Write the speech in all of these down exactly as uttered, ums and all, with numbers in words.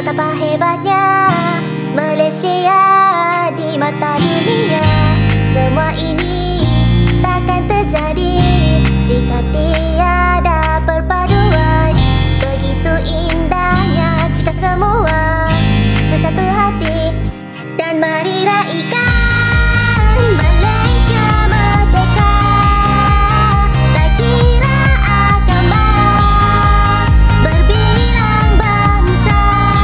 betapa hebatnya Malaysia di mata dunia. Semua ini takkan terjadi jika tiada perpaduan. Begitu indahnya jika semua bersatu hati dan mari raikan Malaysia merdeka. Tak kira agama, berbilang bangsa,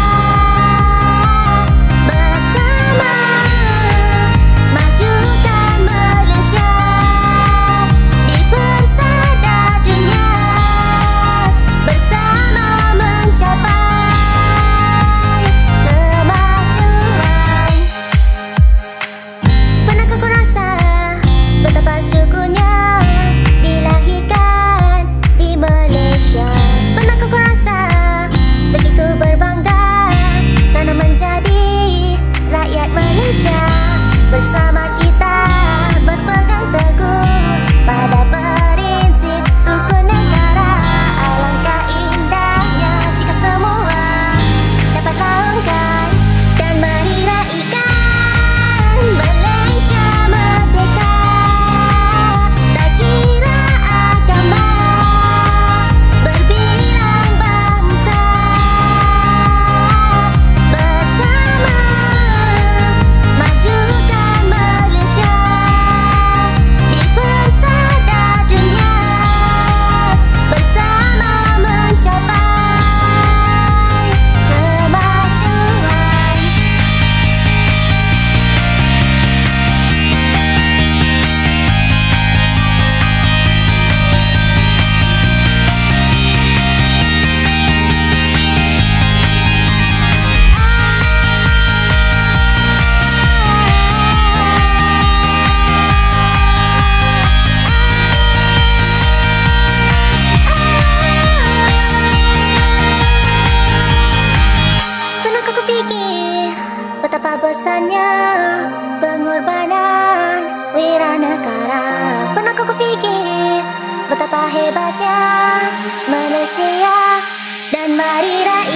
bersama majukan Malaysia di persada dunia, bersama mencapai kemajuan. Pernahkah kau rasa betapa syukurnya dilahirkan di Malaysia? Pernahkah kau rasa begitu berbangga kerana menjadi rakyat Malaysia? Bersama kita berpegang teguh pada prinsip rukun negara. Alangkah indahnya jika semua dapat laungkan dan mari raikan Malaysia merdeka. Tak kira agama, berbilang bangsa, bersama majukan Malaysia di persada dunia, bersama mencapai kemajuan. Pernahkah kau fikir betapa besarnya pengorbanan wiranegara? Pernahkah kau fikir betapa hebatnya Malaysia? Dan mari rakyat